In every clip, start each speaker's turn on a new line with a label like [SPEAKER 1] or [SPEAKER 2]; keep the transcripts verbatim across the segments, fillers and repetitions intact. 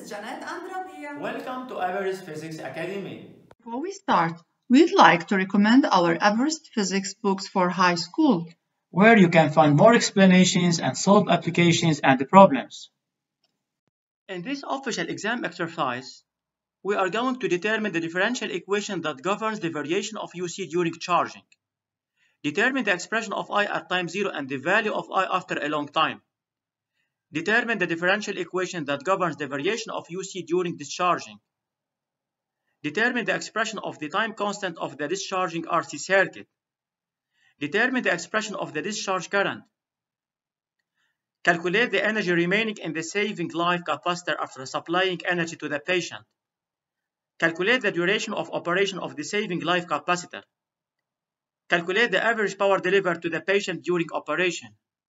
[SPEAKER 1] is Janet and Rabia.
[SPEAKER 2] Welcome to Everest Physics Academy.
[SPEAKER 3] Before we start, we'd like to recommend our Everest Physics books for high school,
[SPEAKER 4] where you can find more explanations and solve applications and problems.
[SPEAKER 2] In this official exam exercise, we are going to determine the differential equation that governs the variation of U C during charging. Determine the expression of I at time zero and the value of I after a long time. Determine the differential equation that governs the variation of U C during discharging. Determine the expression of the time constant of the discharging R C circuit. Determine the expression of the discharge current. Calculate the energy remaining in the saving life capacitor after supplying energy to the patient. Calculate the duration of operation of the saving life capacitor. Calculate the average power delivered to the patient during operation.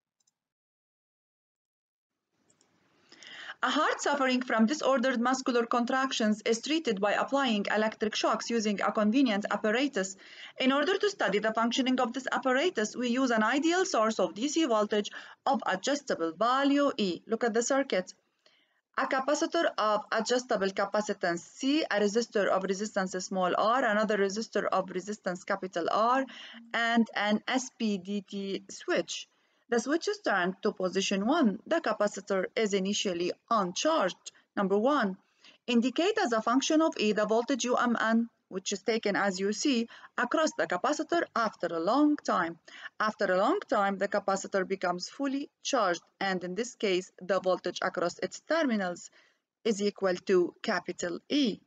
[SPEAKER 5] A heart suffering from disordered muscular contractions is treated by applying electric shocks using a convenient apparatus. In order to study the functioning of this apparatus, we use an ideal source of D C voltage of adjustable value E. Look at the circuit. A capacitor of adjustable capacitance C, a resistor of resistance small r, another resistor of resistance capital R, and an S P D T switch. The switch is turned to position one. The capacitor is initially uncharged. Number one, indicate as a function of E the voltage U M N, which is taken as U C, across the capacitor after a long time. After a long time, the capacitor becomes fully charged, and in this case, the voltage across its terminals is equal to capital E.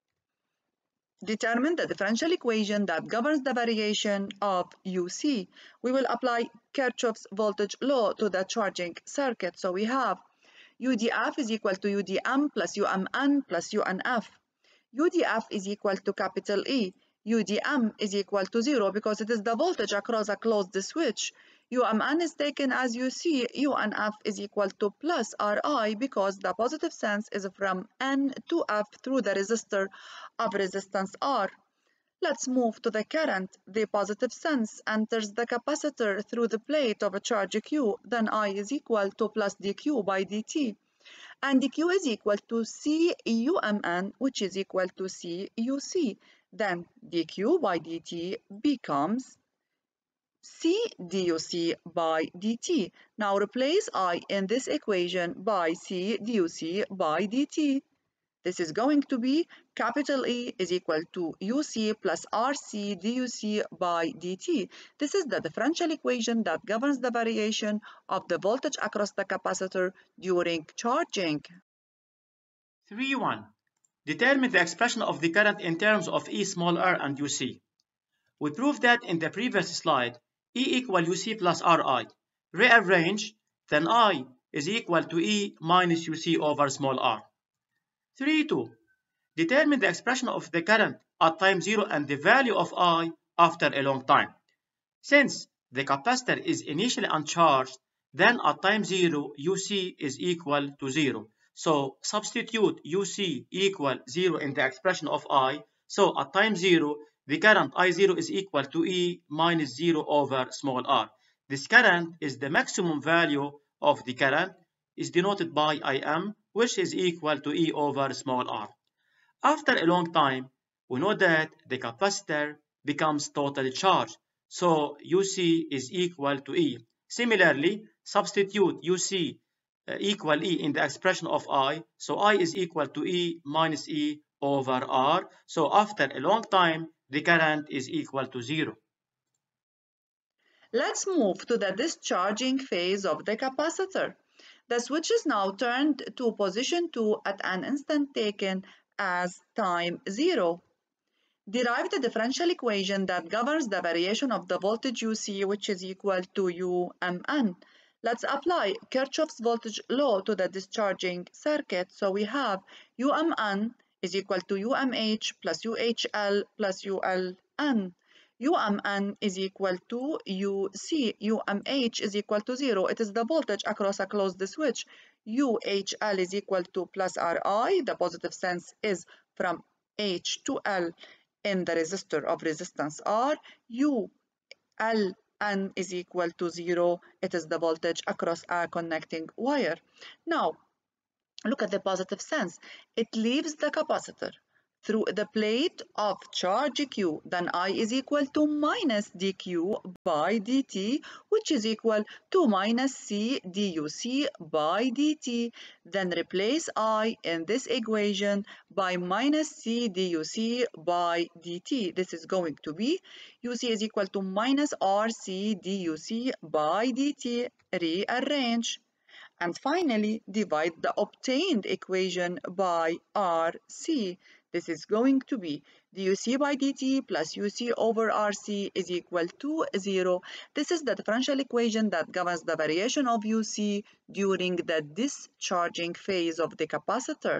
[SPEAKER 5] Determine the differential equation that governs the variation of U C. We will apply Kirchhoff's voltage law to the charging circuit. So we have U D F is equal to U D M plus U M N plus U N F. U D F is equal to capital E. U D M is equal to zero because it is the voltage across a closed switch. U M N is taken as U C. U N F is equal to plus R I because the positive sense is from N to F through the resistor of resistance R. Let's move to the current. The positive sense enters the capacitor through the plate of a charge Q. Then I is equal to plus dQ by dt. And dQ is equal to C U M N, which is equal to C U C. Then dQ by dt becomes C du C by dt. Now replace I in this equation by C du C by dt. This is going to be capital E is equal to U C plus R C du C by dt. This is the differential equation that governs the variation of the voltage across the capacitor during charging.
[SPEAKER 2] three one. Determine the expression of the current in terms of E small r and U C. We proved that in the previous slide, E equal U C plus R I. Rearrange, then I is equal to E minus U C over small r. three two. Determine the expression of the current at time zero and the value of I after a long time. Since the capacitor is initially uncharged, then at time zero, U C is equal to zero. So substitute U C equal zero in the expression of I. So at time zero, the current I zero is equal to E minus zero over small r. This current is the maximum value of the current, is denoted by I M, which is equal to E over small r. After a long time, we know that the capacitor becomes totally charged, so U C is equal to E. Similarly, substitute U C uh, equal E in the expression of I, so I is equal to E minus E over R. So after a long time, the current is equal to zero.
[SPEAKER 5] Let's move to the discharging phase of the capacitor. The switch is now turned to position two at an instant taken as time zero. Derive the differential equation that governs the variation of the voltage U C, which is equal to U M N. Let's apply Kirchhoff's voltage law to the discharging circuit. So we have U M N is equal to U M H plus U H L plus U L N. U M N is equal to U C. U M H is equal to zero. It is the voltage across a closed switch. U H L is equal to plus R I. The positive sense is from H to L in the resistor of resistance R. U L N is equal to zero. It is the voltage across a connecting wire. Now, look at the positive sense. It leaves the capacitor through the plate of charge Q, then I is equal to minus dQ by dt, which is equal to minus C duc by dt. Then replace I in this equation by minus C duc by dt. This is going to be U C is equal to minus R C duc by dt. Rearrange. And finally, divide the obtained equation by R C. This is going to be duc by dt plus uc over rc is equal to zero. This is the differential equation that governs the variation of uc during the discharging phase of the capacitor.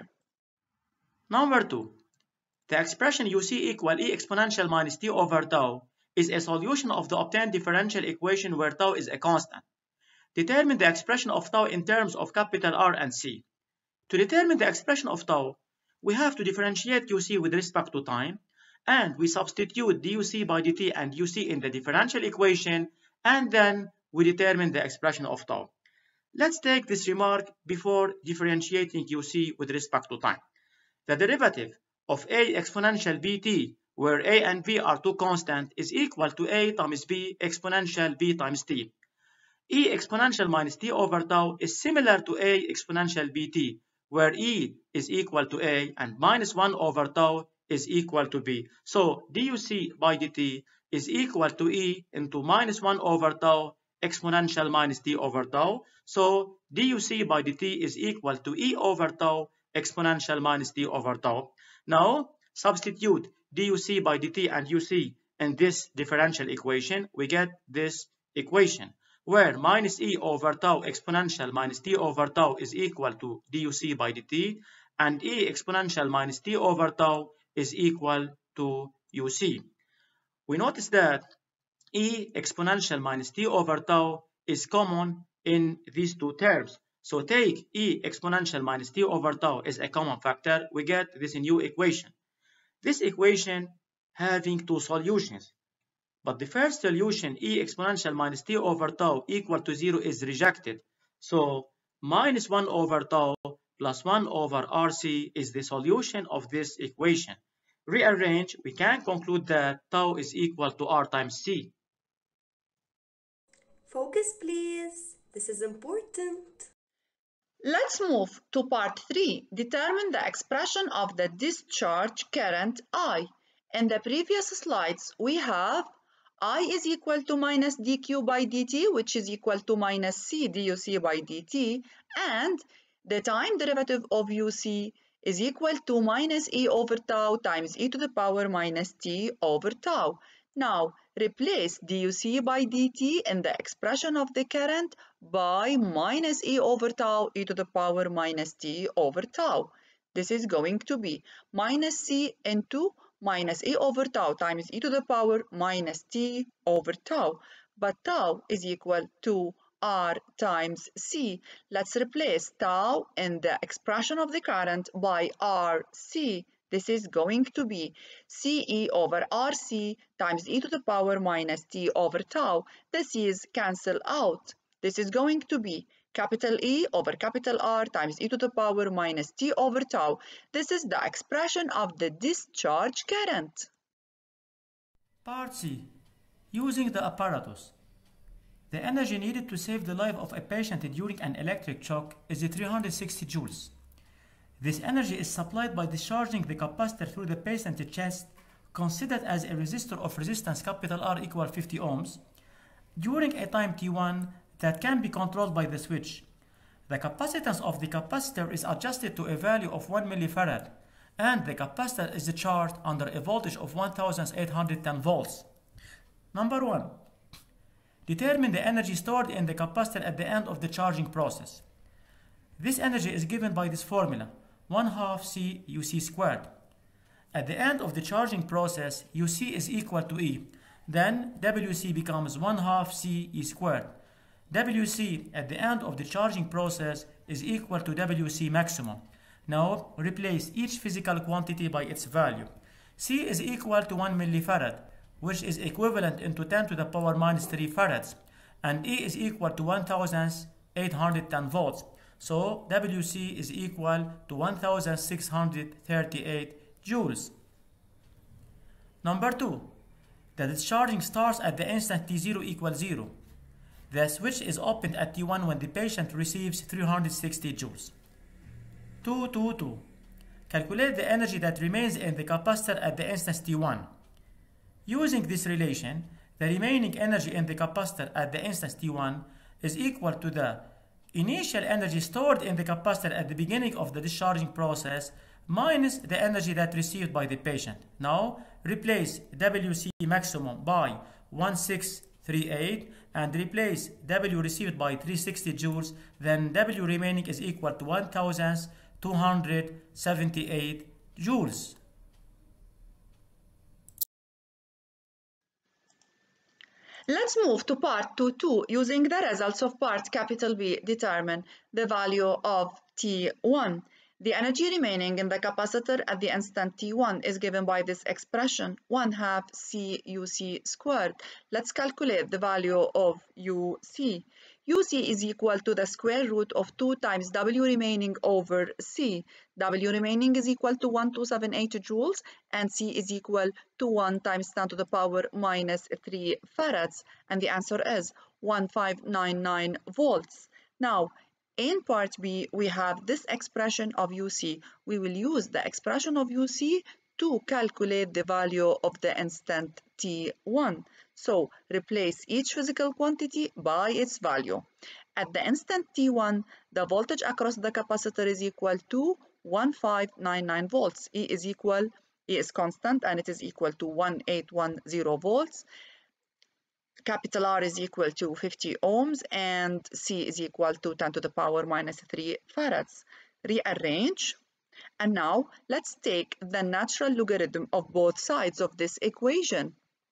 [SPEAKER 2] Number two, the expression uc equal e exponential minus t over tau is a solution of the obtained differential equation where tau is a constant. Determine the expression of tau in terms of capital R and C. To determine the expression of tau, we have to differentiate uc with respect to time, and we substitute duc by dt and uc in the differential equation, and then we determine the expression of tau. Let's take this remark before differentiating uc with respect to time. The derivative of a exponential bt, where a and b are two constants, is equal to a times b exponential b times t. E exponential minus t over tau is similar to a exponential bt, where e is equal to a and minus one over tau is equal to b. So duc by dt is equal to e into minus one over tau exponential minus t over tau. So duc by dt is equal to e over tau exponential minus t over tau. Now substitute duc by dt and uc in this differential equation. We get this equation, where minus e over tau exponential minus t over tau is equal to duc by dt, and e exponential minus t over tau is equal to uc. We notice that e exponential minus t over tau is common in these two terms. So take e exponential minus t over tau as a common factor, we get this new equation. This equation having two solutions. But the first solution, e exponential minus t over tau equal to zero, is rejected. So minus one over tau plus one over rc is the solution of this equation. Rearrange, we can conclude that tau is equal to r times c.
[SPEAKER 1] Focus, please. This is important.
[SPEAKER 5] Let's move to part three. Determine the expression of the discharge current I. In the previous slides, we have I is equal to minus dq by dt, which is equal to minus c duc by dt, and the time derivative of uc is equal to minus e over tau times e to the power minus t over tau. Now, replace duc by dt in the expression of the current by minus e over tau e to the power minus t over tau. This is going to be minus c into minus e over tau times e to the power minus t over tau. But tau is equal to r times c. Let's replace tau in the expression of the current by rc. This is going to be ce over rc times e to the power minus t over tau. The c's cancel out. This is going to be capital E over capital R times e to the power minus t over tau. This is the expression of the discharge current.
[SPEAKER 6] Part C. Using the apparatus. The energy needed to save the life of a patient during an electric shock is three hundred sixty joules. This energy is supplied by discharging the capacitor through the patient's chest, considered as a resistor of resistance capital R equal fifty ohms, during a time t one that can be controlled by the switch. The capacitance of the capacitor is adjusted to a value of one millifarad, and the capacitor is charged under a voltage of one thousand eight hundred ten volts. Number one. Determine the energy stored in the capacitor at the end of the charging process. This energy is given by this formula, one half C uc squared. At the end of the charging process, uc is equal to E. Then wc becomes one half C E squared. Wc at the end of the charging process is equal to Wc maximum. Now replace each physical quantity by its value. C is equal to one millifarad, which is equivalent into ten to the power minus three farads, and E is equal to one thousand eight hundred ten volts. So W C is equal to one thousand six hundred thirty-eight joules. Number two, the discharging starts at the instant T zero equals zero. The switch is opened at T one when the patient receives three hundred sixty joules. two, two, two. Calculate the energy that remains in the capacitor at the instant T one. Using this relation, the remaining energy in the capacitor at the instant T one is equal to the initial energy stored in the capacitor at the beginning of the discharging process minus the energy that received by the patient. Now, replace W C maximum by one thousand six hundred thirty-eight and replace W received by three hundred sixty joules, then W remaining is equal to one thousand two hundred seventy-eight joules.
[SPEAKER 5] Let's move to part two two. Using the results of part capital B, determine the value of T one. The energy remaining in the capacitor at the instant T one is given by this expression, one half C U C squared. Let's calculate the value of U C. U C is equal to the square root of two times W remaining over C. W remaining is equal to one thousand two hundred seventy-eight joules and C is equal to one times ten to the power minus three farads. And the answer is one thousand five hundred ninety-nine volts. Now, in part B, we have this expression of U C. We will use the expression of U C to calculate the value of the instant T one. So, replace each physical quantity by its value. At the instant T one, the voltage across the capacitor is equal to one thousand five hundred ninety-nine volts. E is equal, E is constant, and it is equal to one thousand eight hundred ten volts. Capital R is equal to fifty ohms and C is equal to ten to the power minus three farads. Rearrange. And now let's take the natural logarithm of both sides of this equation.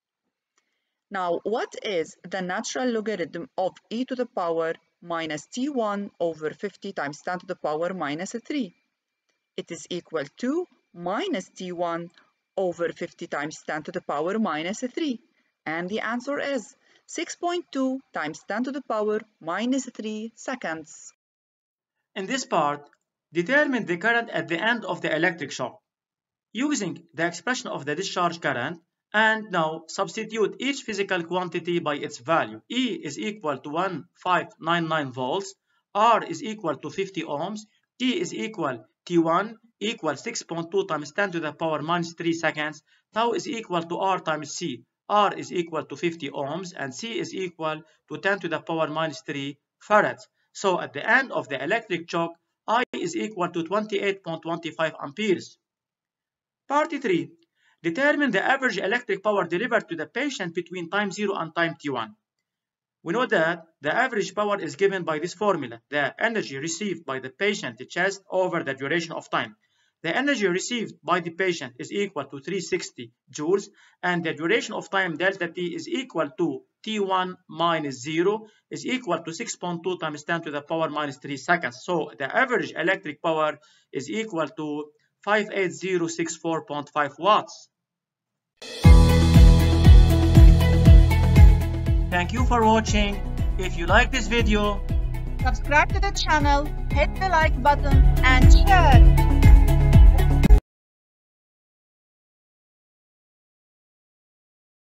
[SPEAKER 5] Now, what is the natural logarithm of e to the power minus T one over fifty times ten to the power minus three? It is equal to minus T one over fifty times ten to the power minus three. And the answer is six point two times ten to the power minus three seconds.
[SPEAKER 2] In this part, determine the current at the end of the electric shock. Using the expression of the discharge current, and now substitute each physical quantity by its value. E is equal to one thousand five hundred ninety-nine volts, R is equal to fifty ohms, T is equal T one equals six point two times ten to the power minus three seconds, tau is equal to R times C, R is equal to fifty ohms, and C is equal to ten to the power minus three farads. So at the end of the electric shock, I is equal to twenty-eight point two five amperes. Part three. Determine the average electric power delivered to the patient between time zero and time T one. We know that the average power is given by this formula, the energy received by the patient chest over the duration of time. The energy received by the patient is equal to three hundred sixty joules, and the duration of time delta T is equal to T one minus zero is equal to six point two times ten to the power minus three seconds. So the average electric power is equal to five eight zero six four point five watts. Thank you for watching. If you like this video,
[SPEAKER 3] Subscribe to the channel, hit the like button and share.